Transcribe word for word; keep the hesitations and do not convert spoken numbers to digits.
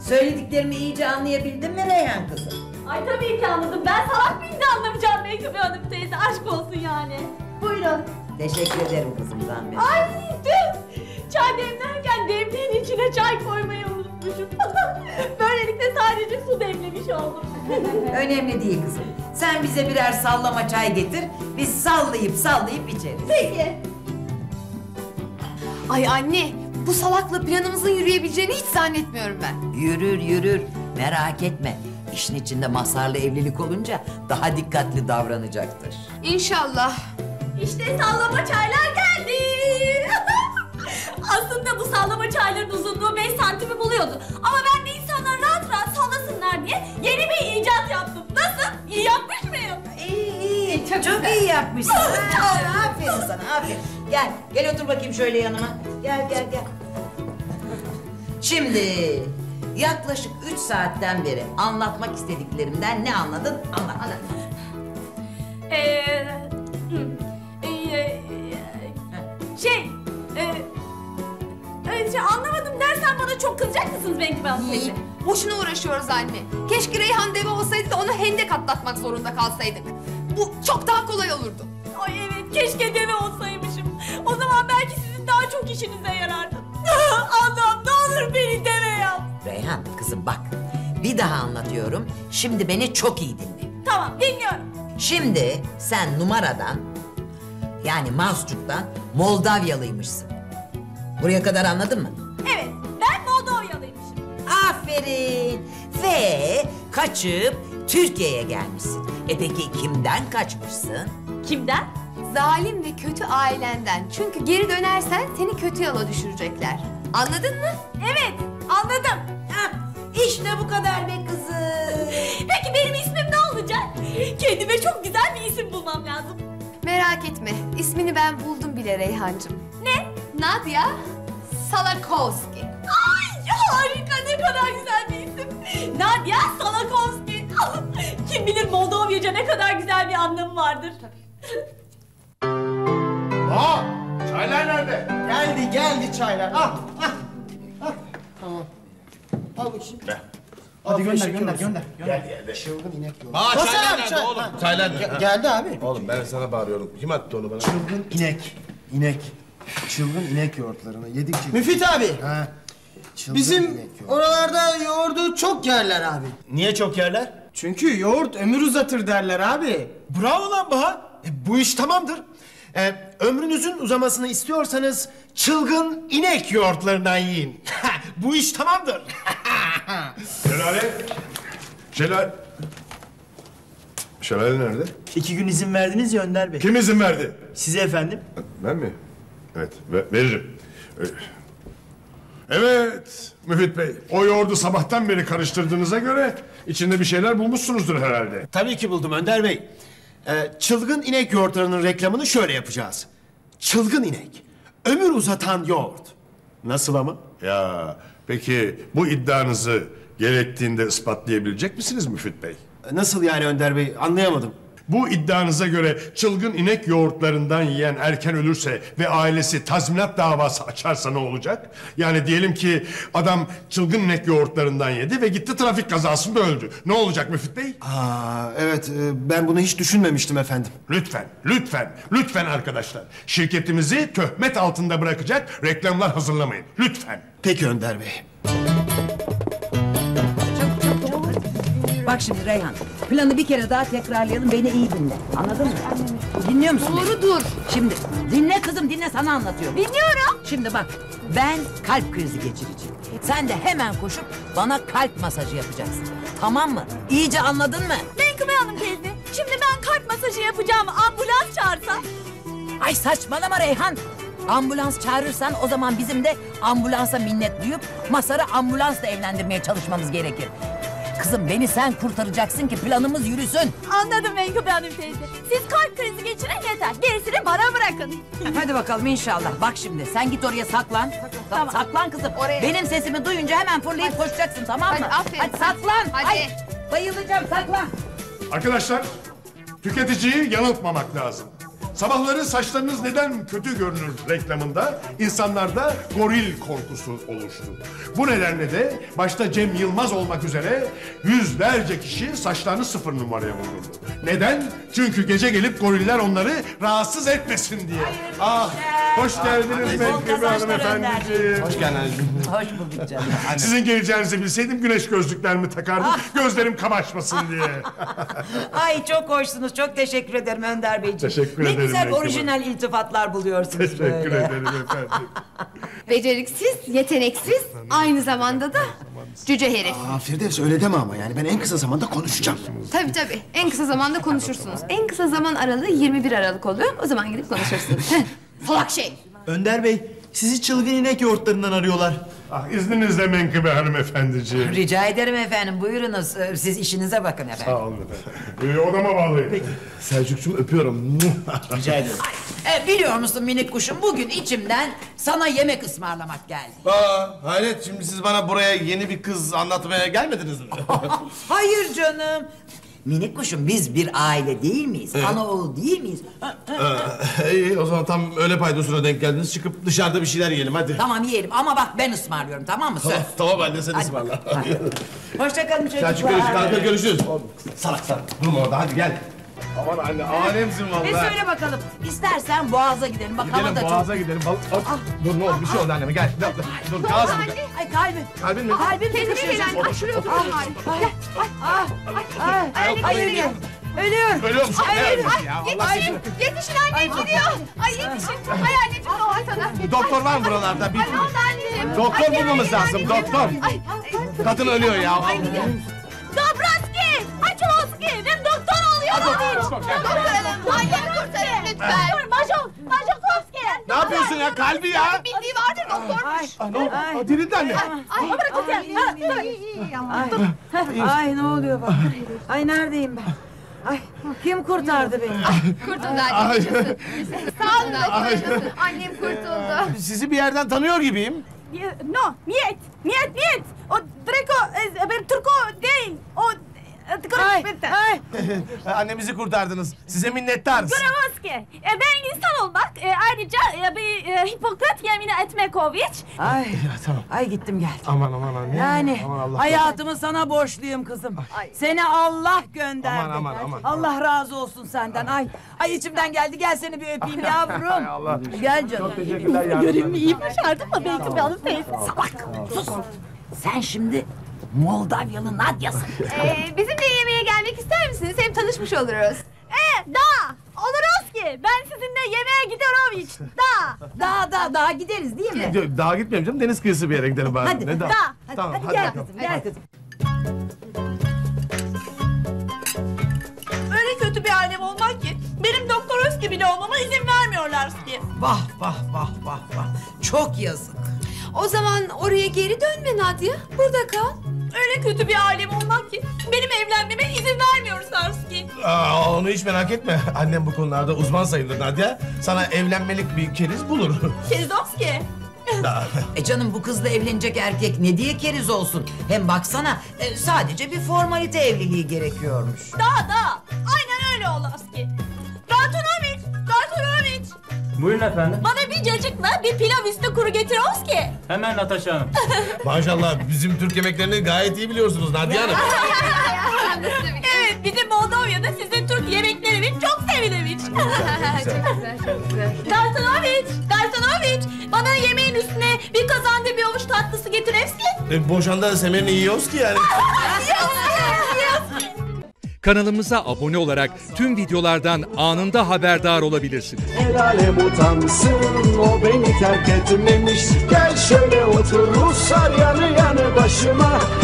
Söylediklerimi iyice anlayabildin mi Reyhan kızım? Ay tabii ki anladım. Ben salak mıyım da anlamayacağım Menkıbe Hanım teyze. Aşk olsun yani. Buyurun. Teşekkür ederim kızım zahmet. Ay dur. Çay demlerken demliğin içine çay koymayı unutmuşum. Böylelikle sadece su demlemiş oldum. Önemli değil kızım. Sen bize birer sallama çay getir. Biz sallayıp sallayıp içeriz. Peki. Ay anne, bu salakla planımızın yürüyebileceğini hiç zannetmiyorum ben. Yürür yürür. Merak etme. İşin içinde Mazhar'la evlilik olunca daha dikkatli davranacaktır. İnşallah. İşte sallama çaylar geldi. Aslında bu sallama çayların uzunluğu beş santimi buluyordu. Ama ben de insanlar rahat rahat sallasınlar diye yeni bir icat yaptım. Nasıl? İyi yapmış mıyım? İyi iyi. Çok, çok iyi yapmışsın. Ha, aferin sana aferin. Gel gel otur bakayım şöyle yanıma. Gel gel gel. Şimdi yaklaşık üç saatten beri anlatmak istediklerimden ne anladın? Anlat anlat. Ee, hı, ee, şey, ee, ee, şey anlamadım dersen bana çok kızacak mısınız Menkıbe Hanım teyze? Boşuna uğraşıyoruz anne. Keşke Reyhan deve olsaydı da onu hendek atlatmak zorunda kalsaydık. Bu çok daha kolay olurdu. Ay evet, keşke deve olsaymışım. O zaman belki sizin daha çok işinize yarardı. Allah'ım ne olur beni deve yap. Reyhan kızım bak. Bir daha anlatıyorum. Şimdi beni çok iyi dinle. Tamam, dinliyorum. Şimdi sen numaradan yani Mazcuk'tan Moldavyalıymışsın. Buraya kadar anladın mı? Evet, ben Moldova'lıymışım. Aferin. Ve kaçıp Türkiye'ye gelmişsin. E peki kimden kaçmışsın? Kimden? Zalim ve kötü ailenden. Çünkü geri dönersen seni kötü yola düşürecekler. Anladın mı? Evet, anladım. Hah, işte bu kadar be kızım. Peki benim ismim ne olacak? Kendime çok güzel bir isim bulmam lazım. Merak etme. İsmini ben buldum bile Reyhancığım. Ne? Nadia Salakovski. Ay harika, ne kadar güzel bir isim. Nadia Salakovski. Kim bilir Moldovyaca ne kadar güzel bir anlamı vardır. Aa, çaylar nerede? Geldi geldi çaylar. Ah ah ah. Tamam. Al bakayım. Ver. Hadi gönder Afiyet gönder olsun. gönder. gönder. Gel gel. Çılgın inek yolu. Aa, Hasan çaylar abi, nerede çay- oğlum? ha. Çaylar nerede? Ge- Geldi abi. Oğlum ben sana bağırıyorum. Kim attı onu bana? Çılgın inek. İnek. Çılgın inek yoğurtlarını yedikçe... Müfit abi. Ha. Çılgın Bizim inek yoğurdu. oralarda yoğurdu çok yerler abi. Niye çok yerler? Çünkü yoğurt ömür uzatır derler abi. Bravo lan Baha. E, bu iş tamamdır. E, ömrünüzün uzamasını istiyorsanız çılgın inek yoğurtlarından yiyin. Bu iş tamamdır. Şelale. Şelale. Şelale nerede? İki gün izin verdiniz ya Önder Bey. Kim izin verdi? Size efendim. Ben mi? Evet, ve- veririm. Ee, Evet, Müfit Bey. O yoğurdu sabahtan beri karıştırdığınıza göre içinde bir şeyler bulmuşsunuzdur herhalde. Tabii ki buldum Önder Bey. Ee, çılgın inek yoğurtlarının reklamını şöyle yapacağız. Çılgın inek. Ömür uzatan yoğurt. Nasıl ama? Ya, peki bu iddianızı gerektiğinde ispatlayabilecek misiniz Müfit Bey? Nasıl yani Önder Bey? Anlayamadım. Bu iddianıza göre çılgın inek yoğurtlarından yiyen erken ölürse ve ailesi tazminat davası açarsa ne olacak? Yani diyelim ki adam çılgın inek yoğurtlarından yedi ve gitti trafik kazasında öldü. Ne olacak Müfit Bey? Aa, evet e, ben bunu hiç düşünmemiştim efendim. Lütfen, lütfen, lütfen arkadaşlar. Şirketimizi töhmet altında bırakacak reklamlar hazırlamayın. Lütfen. Peki Önder Bey. Bak şimdi Reyhan, planı bir kere daha tekrarlayalım, beni iyi dinle. Anladın mı? Dinliyor musun beni? Doğru dur. Şimdi dinle kızım, dinle, sana anlatıyorum. Dinliyorum. Şimdi bak, ben kalp krizi geçireceğim. Sen de hemen koşup bana kalp masajı yapacaksın. Tamam mı? İyice anladın mı? Menkıbe Hanım teyze, şimdi ben kalp masajı yapacağım, ambulans çağırsa? Ay saçmalama Reyhan. Ambulans çağırırsan o zaman bizim de ambulansa minnet duyup Mazhar'ı ambulansla evlendirmeye çalışmamız gerekir. Kızım beni sen kurtaracaksın ki planımız yürüsün. Anladım Menkıbe Hanım teyze. Siz kalp krizi geçirin yeter. Gerisini bana bırakın. Hadi bakalım inşallah. Bak şimdi sen git oraya saklan. Tamam. Saklan kızım. Oraya. Benim sesimi duyunca hemen fırlayıp koşacaksın, tamam mı? Hadi, aferin. Hadi saklan. Hadi. Ay, bayılacağım, saklan. Arkadaşlar, tüketiciyi yanıltmamak lazım. Sabahları saçlarınız neden kötü görünür reklamında insanlarda goril korkusu oluştu. Bu nedenle de başta Cem Yılmaz olmak üzere yüzlerce kişi saçlarını sıfır numaraya vururdu. Neden? Çünkü gece gelip goriller onları rahatsız etmesin diye. Ah, hoş geldiniz Menkıbe hanımefendiciğim. Hoş geldin. Hoş bulduk canım. Sizin geleceğinizi bilseydim güneş gözlüklerimi takardım. Gözlerim kamaşmasın diye. Ay çok hoşsunuz. Çok teşekkür ederim Önder Beyciğim. Teşekkür ne ederim güzel Menkıbe. orijinal iltifatlar buluyorsunuz Teşekkür böyle. ederim efendim. Beceriksiz, yeteneksiz, aynı zamanda da cüce herif. Aa, Firdevs öyle deme ama yani ben en kısa zamanda konuşacağım. Tabii tabii. En kısa zamanda konuşursunuz. En kısa zaman aralığı yirmi bir Aralık oluyor. O zaman gidip konuşursunuz. Heh, salak şey. Önder Bey, sizi çılgın inek yoğurtlarından arıyorlar. Ah, izninizle Menkıbe hanımefendiciğim. Rica ederim efendim. Buyurunuz. Ee, Siz işinize bakın efendim. Sağ olun efendim. Ee, odama bağlayın. Selçukcuğum öpüyorum. Rica ederim. E, biliyor musun minik kuşum bugün içimden sana yemek ısmarlamak geldi. Aa, hayret şimdi siz bana buraya yeni bir kız anlatmaya gelmediniz mi? Hayır canım. Minik kuşum biz bir aile değil miyiz? Ana oğul değil miyiz? Ha, ha. İyi o zaman tam öyle paydosuna denk geldiniz. Çıkıp dışarıda bir şeyler yiyelim hadi. Tamam yiyelim ama bak ben ısmarlıyorum tamam mı? Söz. Tamam, tamam anne sen Hadi ısmarla. bakalım. Hoşça kalın çocuklar. Selçuk görüşürüz. Kanka görüşürüz. Salak salak. Durma orada hadi gel. Aman anne alemsin E vallahi. söyle bakalım. İstersen Boğaz'a gidelim. Bak hava Gidelim da çok... boğaza gidelim. Bal ah, dur ne oldu bir şey oldu anneme gel. Dur, dur, dur gaz mı? Ay kalbim. Kalbin mi? Kalbim Kendine sıkışıyor. gel anne. Ay şuraya otur. Ay, gel. Ay, ay, ay, ölüyorum. Ölüyorum. Ölüyor musun? Ay, Ne ay, ölüyorsun ya? Allah ay, aşkına. yetişin, yetişin annem gidiyor. Ay yetişin. Ay anneciğim ne oldu sana? Doktor var mı buralarda? Bir... Ay ne oldu anneciğim? Doktor Ay, bulmamız gel, lazım, gel, doktor. gel. Ay, ay, Kadın ölüyor ya. Ay gidiyor. Dobroski! Haçovski! Ben doktor oluyorum. Kurtaralım. Annem kurtarın lütfen. Dur Majok. Majokovski. Ne yapıyorsun ya? Kalbi ya. Bildiği vardır doktormuş. Ah, ne oldu? Ah, dirildi anne. Ay bırakın sen. Ay ne oluyor bak. Ay neredeyim ben? Ay kim kurtardı beni? Kurtuldu annem. Sağ olun doktor. Annem kurtuldu. Sizi bir yerden tanıyor gibiyim. No, niyet, niyet, niyet. O Draco, e, ben Turko değil. O... Ay, ay. Annemizi kurtardınız. Size minnettarız. Gravoski. E, ben insan olmak, e, ayrıca e, bir e, Hipokrat yemini etmekoviç. Ay. Ay gittim geldim. Aman aman anne. Yani Aman Allah. hayatımı sana borçluyum kızım. Seni Allah gönderdi. Aman, aman, aman. Allah razı olsun senden. Ay ay içimden geldi. Gel seni bir öpeyim yavrum. Hay Allah. Gel canım. Çok teşekkürler yardımlarınız. İyi başardım mı belki bir alıp teyze? Salak. Sus. Sen şimdi Moldavyalı Nadia'sın. Ee, bizimle yemeğe gelmek ister misiniz? Hem tanışmış oluruz. E, da, oluruz ki. Ben sizinle yemeğe gidiyorum hiç. Da, Daha daha daha gideriz değil mi? Yok, dağa gitmeyeyim canım. Deniz kıyısı bir yere gidelim bari. Hadi, Ne dağı? da. Tamam Hadi, hadi, gel bakalım. kızım, gel kızım. Öyle kötü bir alem olmak ki benim Doktor Özki bile olmama izin vermiyorlar ki. Vah vah vah vah vah. Çok yazık. O zaman oraya geri dönme Nadia. Burada kal. Öyle kötü bir alem olmak ki benim evlenmeme izin vermiyor Sarski. Aa, onu hiç merak etme. Annem bu konularda uzman sayılır Nadia. Sana evlenmelik bir keriz bulur. Kerizovski. E canım bu kızla evlenecek erkek ne diye keriz olsun? Hem baksana e, sadece bir formalite evliliği gerekiyormuş. Da da. Aynen öyle Olaski. Gartonoviç, Gartonoviç. Buyurun efendim. Bana bir cacıkla bir pilav üstü kuru getiriyoruz ki. Hemen Natasha Hanım. Maşallah bizim Türk yemeklerini gayet iyi biliyorsunuz Nadia Hanım. Evet, bizim Moldova'da sizin Türk yemekleriniz çok sevilemiş. Çok güzel, çok güzel. Gartonoviç, Gartonoviç. Bana yemeğin üstüne bir kazanda bir avuç tatlısı getirevski. E, boşanda semerini yiyoruz ki yani. Kanalımıza abone olarak tüm videolardan anında haberdar olabilirsiniz. El alem utansın o beni terk etmemiş. Gel şöyle otur Ruslar yanı yanı başıma.